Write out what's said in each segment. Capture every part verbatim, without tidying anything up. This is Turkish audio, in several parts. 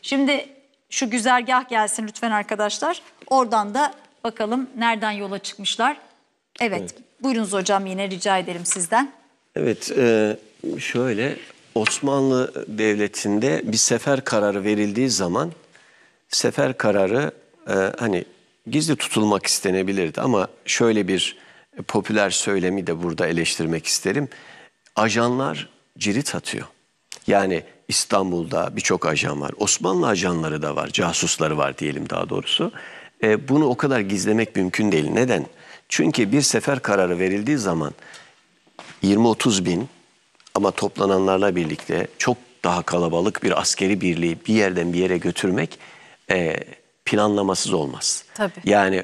Şimdi şu güzergah gelsin lütfen arkadaşlar. Oradan da bakalım nereden yola çıkmışlar. Evet, evet. Buyurunuz hocam, yine rica ederim sizden. Evet, e, şöyle Osmanlı Devleti'nde bir sefer kararı verildiği zaman sefer kararı e, hani gizli tutulmak istenebilirdi ama şöyle bir popüler söylemi de burada eleştirmek isterim. Ajanlar cirit atıyor. Yani İstanbul'da birçok ajan var. Osmanlı ajanları da var, casusları var diyelim daha doğrusu. E, bunu o kadar gizlemek mümkün değil. Neden? Çünkü bir sefer kararı verildiği zaman yirmi otuz bin ama toplananlarla birlikte çok daha kalabalık bir askeri birliği bir yerden bir yere götürmek e, planlamasız olmaz. Tabii. Yani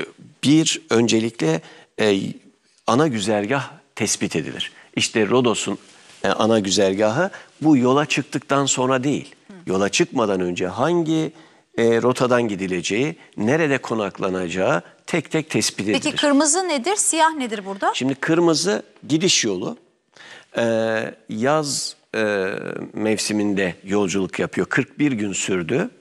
bir öncelikle e, ana güzergah tespit edilir. İşte Rodos'un e, ana güzergahı bu yola çıktıktan sonra değil. Hı. Yola çıkmadan önce hangi e, rotadan gidileceği, nerede konaklanacağı tek tek tespit edilir. Peki kırmızı nedir, siyah nedir burada? Şimdi kırmızı gidiş yolu. Ee, yaz e, mevsiminde yolculuk yapıyor. kırk bir gün sürdü.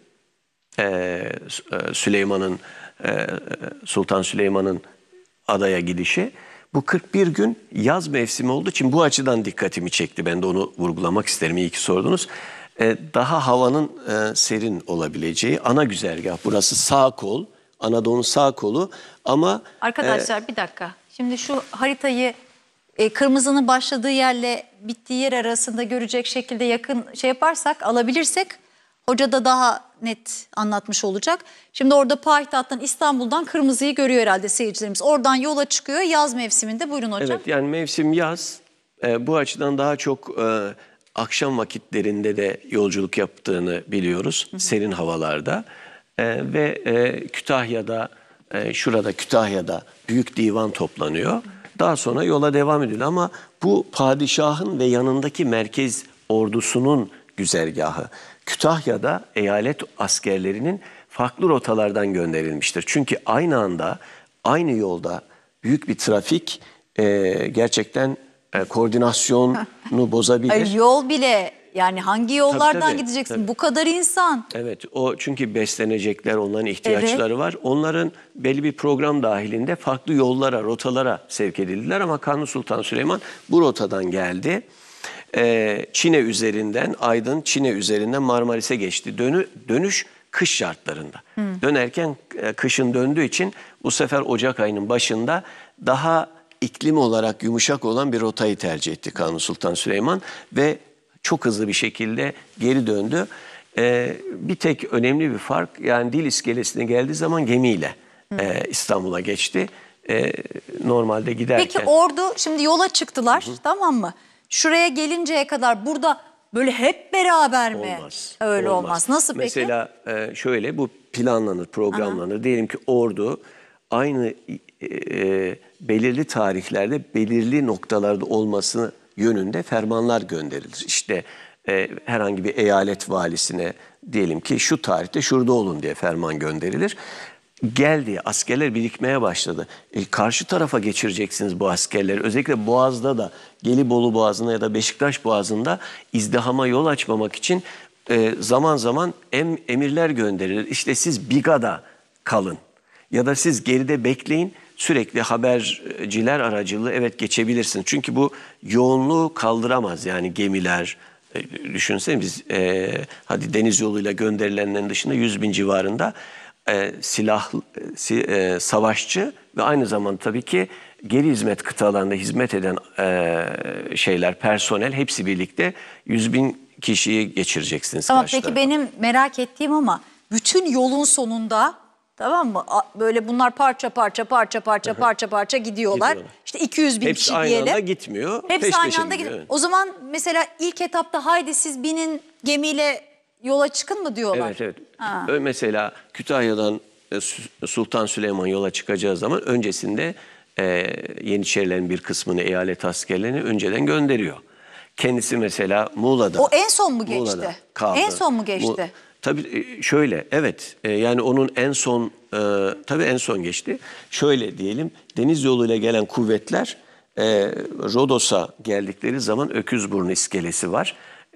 Ee, Süleyman'ın e, Sultan Süleyman'ın adaya gidişi. Bu kırk bir gün yaz mevsimi olduğu için bu açıdan dikkatimi çekti. Ben de onu vurgulamak isterim. İyi ki sordunuz. Ee, daha havanın e, serin olabileceği ana güzergah. Burası sağ kol. Anadolu'nun sağ kolu ama... Arkadaşlar e, bir dakika. Şimdi şu haritayı e, kırmızının başladığı yerle bittiği yer arasında görecek şekilde yakın şey yaparsak, alabilirsek hoca da daha net anlatmış olacak. Şimdi orada payitahttan, İstanbul'dan kırmızıyı görüyor herhalde seyircilerimiz. Oradan yola çıkıyor yaz mevsiminde. Buyurun hocam. Evet, yani mevsim yaz. E, bu açıdan daha çok e, akşam vakitlerinde de yolculuk yaptığını biliyoruz. Hı hı. Serin havalarda. E, ve e, Kütahya'da, e, şurada Kütahya'da büyük divan toplanıyor. Daha sonra yola devam ediyor ama bu padişahın ve yanındaki merkez ordusunun güzergahı. Kütahya'da eyalet askerlerinin farklı rotalardan gönderilmiştir. Çünkü aynı anda, aynı yolda büyük bir trafik e, gerçekten e, koordinasyonu bozabilir. Hayır, yol bile... Yani hangi yollardan tabii, tabii, gideceksin? tabii. Bu kadar insan. Evet, o çünkü beslenecekler, onların ihtiyaçları evet. var. Onların belli bir program dahilinde farklı yollara, rotalara sevk edildiler ama Kanuni Sultan Süleyman bu rotadan geldi. Ee, Çine üzerinden, Aydın, Çine üzerinden Marmaris'e geçti. Dönü, dönüş kış şartlarında. Hmm. Dönerken e, kışın döndüğü için bu sefer Ocak ayının başında daha iklim olarak yumuşak olan bir rotayı tercih etti Kanuni Sultan Süleyman ve çok hızlı bir şekilde geri döndü. Ee, bir tek önemli bir fark, yani Dil iskelesine geldiği zaman gemiyle e, İstanbul'a geçti. E, normalde giderken... Peki ordu şimdi yola çıktılar, hı hı. tamam mı? Şuraya gelinceye kadar burada böyle hep beraber mi? Olmaz. Öyle olmaz. olmaz. Nasıl peki? Mesela e, şöyle, bu planlanır, programlanır. Aha. Diyelim ki ordu aynı e, belirli tarihlerde belirli noktalarda olmasını yönünde fermanlar gönderilir. İşte e, herhangi bir eyalet valisine diyelim ki şu tarihte şurada olun diye ferman gönderilir. Geldi, askerler birikmeye başladı. E, karşı tarafa geçireceksiniz bu askerleri. Özellikle Boğaz'da da, Gelibolu Boğazı'nda ya da Beşiktaş Boğazı'nda izdihama yol açmamak için e, zaman zaman em, emirler gönderilir. İşte siz Biga'da kalın ya da siz geride bekleyin. Sürekli haberciler aracılığı evet geçebilirsin. Çünkü bu yoğunluğu kaldıramaz. Yani gemiler, e, düşünsene biz e, hadi deniz yoluyla gönderilenlerin dışında yüz bin civarında e, silah, e, savaşçı ve aynı zamanda tabii ki geri hizmet kıtalarında hizmet eden e, şeyler, personel hepsi birlikte yüz bin kişiyi geçireceksiniz. Tamam, peki tarafa. Benim merak ettiğim ama bütün yolun sonunda... Tamam mı? Böyle bunlar parça parça parça parça parça parça gidiyorlar. gidiyorlar. İşte iki yüz bin Hepsi kişi aynı diyelim. anda gitmiyor. Hepsi peş aynı anda gidiyor. gidiyor. O zaman mesela ilk etapta haydi siz binin gemiyle yola çıkın mı diyorlar? Evet evet. Ha. Mesela Kütahya'dan Sultan Süleyman yola çıkacağı zaman öncesinde e, Yeniçerilerin bir kısmını, eyalet askerlerini önceden gönderiyor. Kendisi mesela Muğla'da. O en son mu geçti? Muğla'da kaldı. En son mu geçti? Mu Tabii şöyle, evet, yani onun en son, e, tabii en son geçti. Şöyle diyelim, deniz yoluyla gelen kuvvetler e, Rodos'a geldikleri zaman Öküzburnu iskelesi var.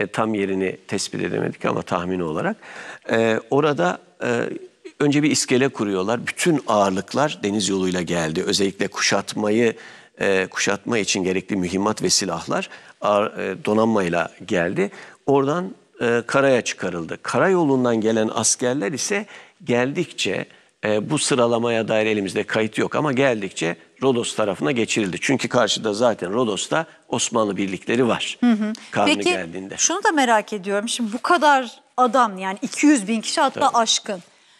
E, tam yerini tespit edemedik ama tahmini olarak. E, orada e, önce bir iskele kuruyorlar. Bütün ağırlıklar deniz yoluyla geldi. Özellikle kuşatmayı e, kuşatma için gerekli mühimmat ve silahlar ağır, e, donanmayla geldi. Oradan e, karaya çıkarıldı. Karayolundan gelen askerler ise geldikçe e, bu sıralamaya dair elimizde kayıt yok ama geldikçe Rodos tarafına geçirildi. Çünkü karşıda zaten Rodos'ta Osmanlı birlikleri var. Hı hı. Kanuni Peki geldiğinde. şunu da merak ediyorum. Şimdi bu kadar adam, yani iki yüz bin kişi, hatta Tabii. aşkın.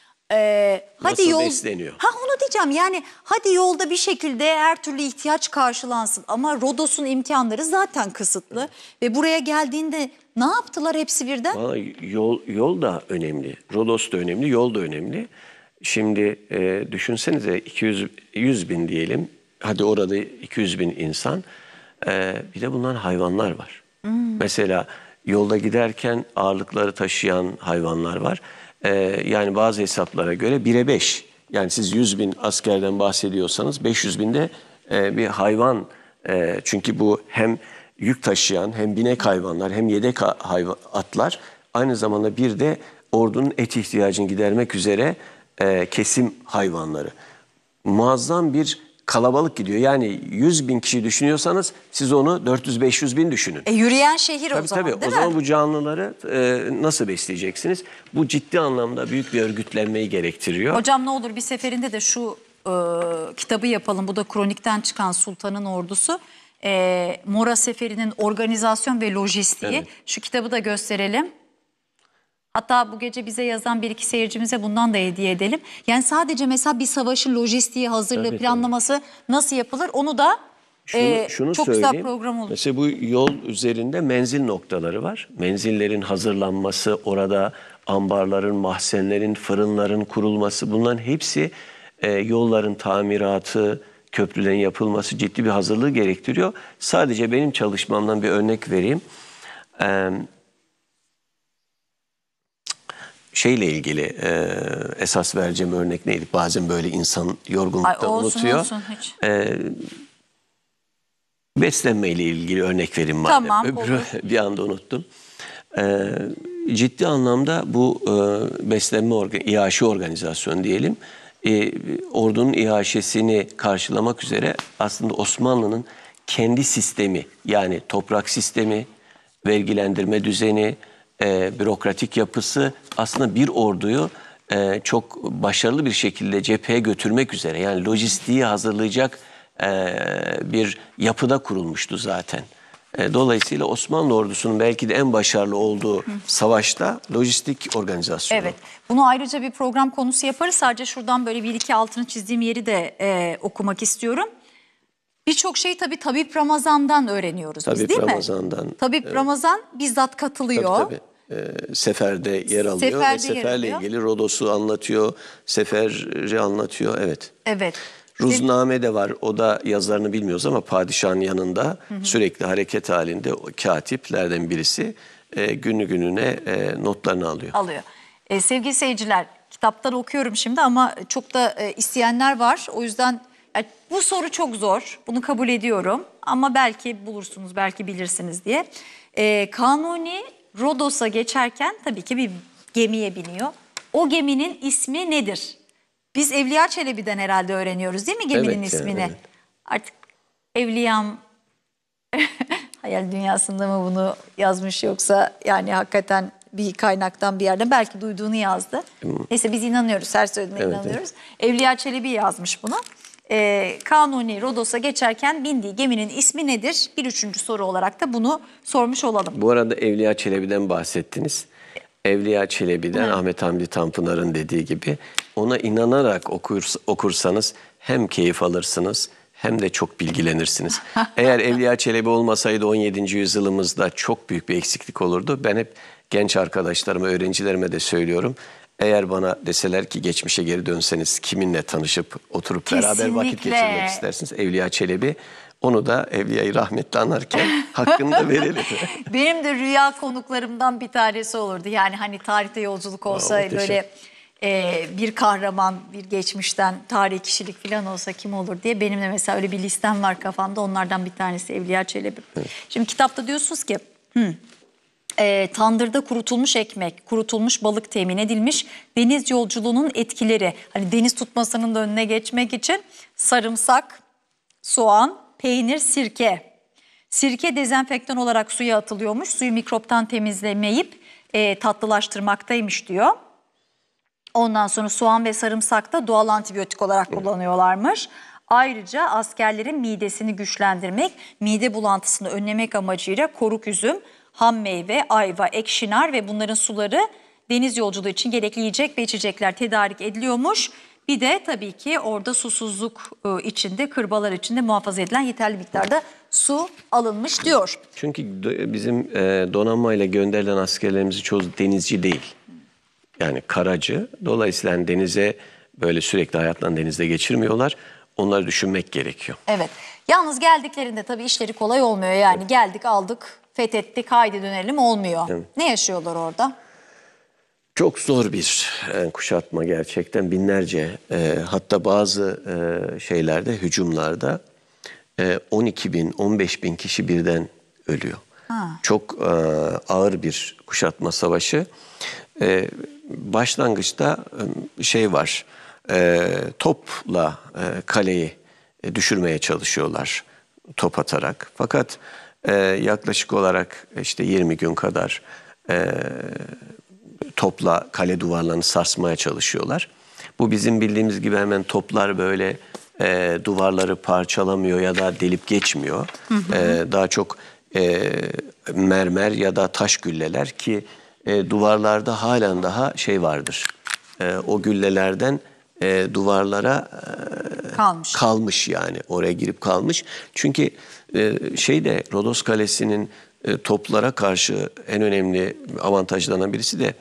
Ee, hadi Nasıl yol... besleniyor? Ha, onu diyeceğim, yani hadi yolda bir şekilde her türlü ihtiyaç karşılansın ama Rodos'un imkanları zaten kısıtlı ve buraya geldiğinde ne yaptılar hepsi birden? Vallahi yol, yol da önemli, Rodos da önemli, yol da önemli. Şimdi e, düşünsenize iki yüz yüz bin diyelim, hadi orada iki yüz bin insan, e, bir de bunların hayvanlar var. Hmm. Mesela yolda giderken ağırlıkları taşıyan hayvanlar var. E, yani bazı hesaplara göre bire beş. Yani siz yüz bin askerden bahsediyorsanız beş yüz binde e, bir hayvan. E, çünkü bu hem yük taşıyan hem binek hayvanlar hem yedek hayvan, atlar, aynı zamanda bir de ordunun et ihtiyacını gidermek üzere e, kesim hayvanları. Muazzam bir kalabalık gidiyor. Yani yüz bin kişi düşünüyorsanız siz onu dört yüz beş yüz bin düşünün. E, yürüyen şehir tabii, o zaman, tabii. değil O mi? zaman bu canlıları e, nasıl besleyeceksiniz? Bu ciddi anlamda büyük bir örgütlenmeyi gerektiriyor. Hocam ne olur bir seferinde de şu e, kitabı yapalım. Bu da kronikten çıkan Sultan'ın Ordusu. E, Mora Seferi'nin organizasyon ve lojistiği. Evet. Şu kitabı da gösterelim. Hatta bu gece bize yazan bir iki seyircimize bundan da hediye edelim. Yani sadece mesela bir savaşın lojistiği, hazırlığı, Evet, planlaması evet. nasıl yapılır, onu da Şunu, e, şunu çok söyleyeyim. güzel program olur. Mesela bu yol üzerinde menzil noktaları var. Menzillerin hazırlanması, orada ambarların, mahzenlerin, fırınların kurulması, bunların hepsi e, yolların tamiratı, köprülerin yapılması ciddi bir hazırlığı gerektiriyor. Sadece benim çalışmamdan bir örnek vereyim. Ee, şeyle ilgili e, esas vereceğim örnek neydi? Bazen böyle insan yorgunlukta Ay, olsun, unutuyor. Olsun, hiç. Ee, beslenmeyle ilgili örnek vereyim madem. Tamam, Öbürü olur. bir anda unuttum. Ee, ciddi anlamda bu e, beslenme orga, İHŞ organizasyonu diyelim. E, ordunun İHŞ'sini karşılamak üzere aslında Osmanlı'nın kendi sistemi, yani toprak sistemi, vergilendirme düzeni, e, bürokratik yapısı aslında bir orduyu e, çok başarılı bir şekilde cepheye götürmek üzere, yani lojistiği hazırlayacak e, bir yapıda kurulmuştu zaten. E, dolayısıyla Osmanlı ordusunun belki de en başarılı olduğu Hı. savaşta lojistik organizasyonu. Evet, bunu ayrıca bir program konusu yaparız. Sadece şuradan böyle bir iki altını çizdiğim yeri de e, okumak istiyorum. Birçok şey tabii Tabip Ramazan'dan öğreniyoruz Tabip biz, değil Ramazan'dan, mi? Tabip evet. Ramazan bizzat katılıyor. Tabii tabii. Ee, seferde yer alıyor Seferde ve seferle yer alıyor. ilgili Rodos'u anlatıyor, seferi anlatıyor, evet. Evet. Ruzname de var, o da yazarını bilmiyoruz ama padişahın yanında hı hı. sürekli hareket halinde o katiplerden birisi e, günü gününe e, notlarını alıyor. Alıyor. E, sevgili seyirciler, kitaptan okuyorum şimdi ama çok da e, isteyenler var. O yüzden yani bu soru çok zor, bunu kabul ediyorum ama belki bulursunuz, belki bilirsiniz diye. E, Kanuni Rodos'a geçerken tabii ki bir gemiye biniyor. O geminin ismi nedir? Biz Evliya Çelebi'den herhalde öğreniyoruz değil mi geminin evet, ismini? Yani, evet. Artık Evliyam hayal dünyasında mı bunu yazmış, yoksa yani hakikaten bir kaynaktan bir yerden belki duyduğunu yazdı. Hmm. Neyse, biz inanıyoruz, her söylediğine evet, inanıyoruz. Evet. Evliya Çelebi yazmış bunu. Ee, Kanuni Rodos'a geçerken bindiği geminin ismi nedir? Bir üçüncü soru olarak da bunu sormuş olalım. Bu arada Evliya Çelebi'den bahsettiniz. Evliya Çelebi'den evet. Ahmet Hamdi Tanpınar'ın dediği gibi ona inanarak okur, okursanız hem keyif alırsınız hem de çok bilgilenirsiniz. Eğer Evliya Çelebi olmasaydı on yedinci yüzyılımızda çok büyük bir eksiklik olurdu. Ben hep genç arkadaşlarıma, öğrencilerime de söylüyorum. Eğer bana deseler ki geçmişe geri dönseniz kiminle tanışıp oturup Kesinlikle. beraber vakit geçirmek istersiniz? Evliya Çelebi. Onu da Evliya'yı rahmetle anarken hakkını da verelim. Benim de rüya konuklarımdan bir tanesi olurdu. Yani hani tarihte yolculuk olsa, Aa, böyle e, bir kahraman, bir geçmişten tarihi kişilik falan olsa kim olur diye. Benim de mesela öyle bir listem var kafamda. Onlardan bir tanesi Evliya Çelebi. Evet. Şimdi kitapta diyorsunuz ki... Hmm, E, tandırda kurutulmuş ekmek, kurutulmuş balık temin edilmiş. Deniz yolculuğunun etkileri, hani deniz tutmasının da önüne geçmek için sarımsak, soğan, peynir, sirke. Sirke dezenfektan olarak suya atılıyormuş. Suyu mikroptan temizlemeyip e, tatlılaştırmaktaymış diyor. Ondan sonra soğan ve sarımsak da doğal antibiyotik olarak kullanıyorlarmış. Ayrıca askerlerin midesini güçlendirmek, mide bulantısını önlemek amacıyla koruk üzüm, ham meyve, ayva, ekşinar ve bunların suları deniz yolculuğu için gerekli yiyecek ve içecekler tedarik ediliyormuş. Bir de tabii ki orada susuzluk e, içinde, kırbalar içinde muhafaza edilen yeterli miktarda su alınmış diyor. Çünkü bizim e, donanmayla gönderilen askerlerimizin çoğu denizci değil. Yani karacı. Dolayısıyla yani denize böyle sürekli hayatlarını denizde geçirmiyorlar. Onları düşünmek gerekiyor. Evet. Yalnız geldiklerinde tabii işleri kolay olmuyor. Yani evet. Geldik, aldık, fethettik, haydi dönelim olmuyor. Evet. Ne yaşıyorlar orada? Çok zor bir e, kuşatma gerçekten. Binlerce e, hatta bazı e, şeylerde, hücumlarda e, on iki bin, on beş bin kişi birden ölüyor. Ha. Çok e, ağır bir kuşatma savaşı. E, başlangıçta e, şey var, e, topla e, kaleyi e, düşürmeye çalışıyorlar, top atarak. Fakat e, yaklaşık olarak işte yirmi gün kadar e, topla kale duvarlarını sarsmaya çalışıyorlar. Bu bizim bildiğimiz gibi hemen toplar böyle e, duvarları parçalamıyor ya da delip geçmiyor. Hı hı. E, daha çok e, mermer ya da taş gülleler ki e, duvarlarda halen daha şey vardır. E, o güllelerden e, duvarlara e, kalmış. kalmış yani oraya girip kalmış. Çünkü e, şeyde Rodos Kalesi'nin e, toplara karşı en önemli avantajlarından birisi de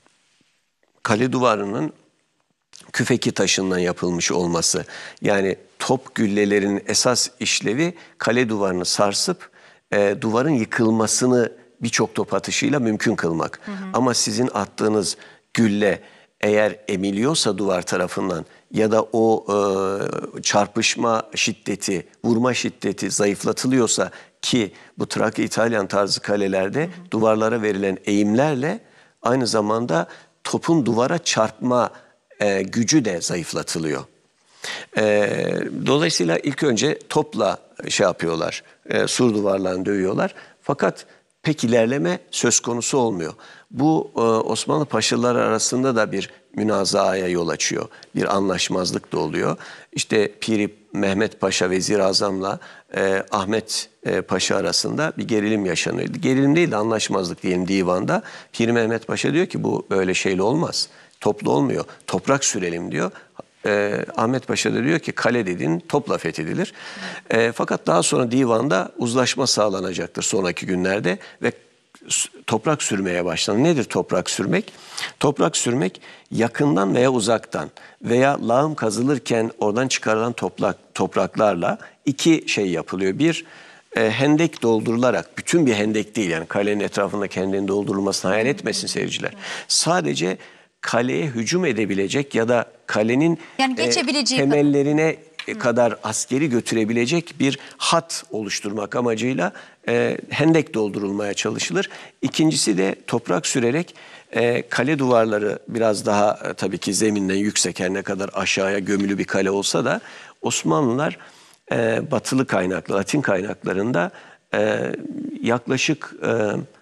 kale duvarının küfeki taşından yapılmış olması. Yani top güllelerinin esas işlevi kale duvarını sarsıp e, duvarın yıkılmasını birçok top atışıyla mümkün kılmak. Hı hı. Ama sizin attığınız gülle eğer emiliyorsa duvar tarafından ya da o e, çarpışma şiddeti, vurma şiddeti zayıflatılıyorsa ki bu Trakya İtalyan tarzı kalelerde hı hı. duvarlara verilen eğimlerle aynı zamanda topun duvara çarpma e, gücü de zayıflatılıyor. E, dolayısıyla ilk önce topla şey yapıyorlar, e, sur duvarlarını dövüyorlar. Fakat pek ilerleme söz konusu olmuyor. Bu e, Osmanlı paşaları arasında da bir münazaaya yol açıyor. Bir anlaşmazlık da oluyor. İşte Piri Mehmet Paşa Vezir Azam'la e, Ahmet e, Paşa arasında bir gerilim yaşanıyor. Gerilim değil de anlaşmazlık diyelim divanda. Piri Mehmet Paşa diyor ki bu böyle şeyle olmaz. Toplu olmuyor. Toprak sürelim diyor. E, Ahmet Paşa da diyor ki kale dediğin topla fethedilir. E, fakat daha sonra divanda uzlaşma sağlanacaktır sonraki günlerde ve toprak sürmeye başlanır. Nedir toprak sürmek? Toprak sürmek yakından veya uzaktan veya lağım kazılırken oradan çıkarılan toprak, topraklarla iki şey yapılıyor. Bir, e, hendek doldurularak, bütün bir hendek değil yani kalenin etrafında kendini doldurulmasını hayal etmesin seyirciler. Sadece kaleye hücum edebilecek ya da kalenin yani e, temellerine kadar. kadar askeri götürebilecek bir hat oluşturmak amacıyla e, hendek doldurulmaya çalışılır. İkincisi de toprak sürerek e, kale duvarları biraz daha e, tabii ki zeminden yüksek her ne kadar aşağıya gömülü bir kale olsa da Osmanlılar e, batılı kaynaklı, Latin kaynaklarında e, yaklaşık e,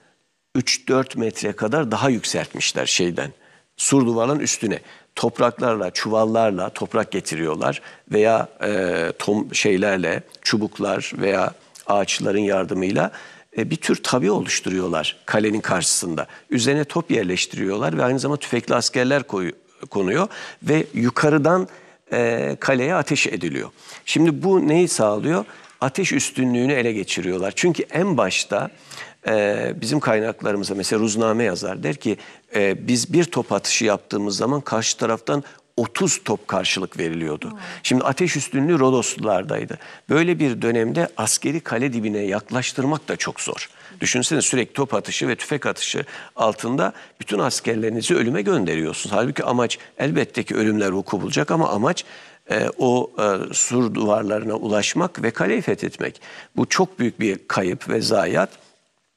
üç dört metre kadar daha yükseltmişler şeyden. Sur duvarların üstüne topraklarla, çuvallarla toprak getiriyorlar veya e, tom şeylerle, çubuklar veya ağaçların yardımıyla e, bir tür tabi oluşturuyorlar kalenin karşısında. Üzerine top yerleştiriyorlar ve aynı zamanda tüfekli askerler koy, konuyor ve yukarıdan e, kaleye ateş ediliyor. Şimdi bu neyi sağlıyor? Ateş üstünlüğünü ele geçiriyorlar. Çünkü en başta Ee, bizim kaynaklarımıza mesela Ruzname yazar der ki e, biz bir top atışı yaptığımız zaman karşı taraftan otuz top karşılık veriliyordu. Hmm. Şimdi ateş üstünlüğü Rodoslulardaydı. Böyle bir dönemde askeri kale dibine yaklaştırmak da çok zor. Düşünsene sürekli top atışı ve tüfek atışı altında bütün askerlerinizi ölüme gönderiyorsunuz. Halbuki amaç elbette ki ölümler vuku bulacak ama amaç e, o e, sur duvarlarına ulaşmak ve kaleyi fethetmek. Bu çok büyük bir kayıp ve zayiat.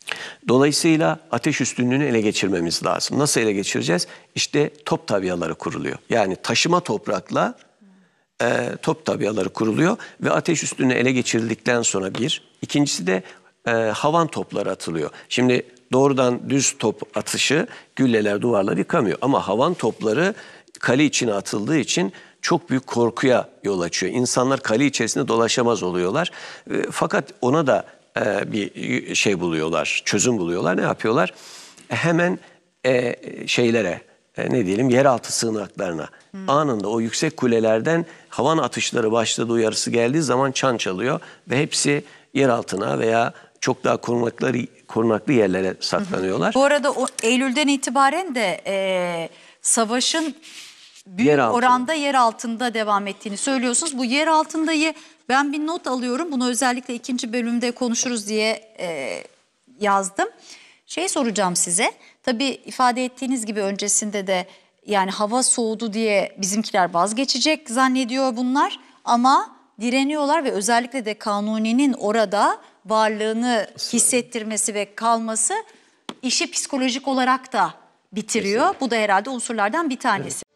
Dolayısıyla ateş üstünlüğünü ele geçirmemiz lazım. Nasıl ele geçireceğiz? İşte top tabiyaları kuruluyor. Yani taşıma toprakla e, top tabiyaları kuruluyor ve ateş üstünlüğü ele geçirildikten sonra bir. İkincisi de e, havan topları atılıyor. Şimdi doğrudan düz top atışı gülleler duvarları yıkamıyor. Ama havan topları kale içine atıldığı için çok büyük korkuya yol açıyor. İnsanlar kale içerisinde dolaşamaz oluyorlar. E, fakat ona da e, bir şey buluyorlar, çözüm buluyorlar. Ne yapıyorlar? E, hemen e, şeylere, e, ne diyelim, yeraltı sığınaklarına hmm. anında o yüksek kulelerden havan atışları başladığı uyarısı geldiği zaman çan çalıyor ve hepsi yer altına veya çok daha korunaklı, korunaklı yerlere saklanıyorlar. Bu arada o Eylül'den itibaren de e, savaşın büyük yer oranda yer altında devam ettiğini söylüyorsunuz. Bu yer altındayı ben bir not alıyorum. Bunu özellikle ikinci bölümde konuşuruz diye e, yazdım. Şey soracağım size. Tabii ifade ettiğiniz gibi öncesinde de yani hava soğudu diye bizimkiler vazgeçecek zannediyor bunlar. Ama direniyorlar ve özellikle de Kanuni'nin orada varlığını hissettirmesi ve kalması işi psikolojik olarak da bitiriyor. Kesinlikle. Bu da herhalde unsurlardan bir tanesi. Evet.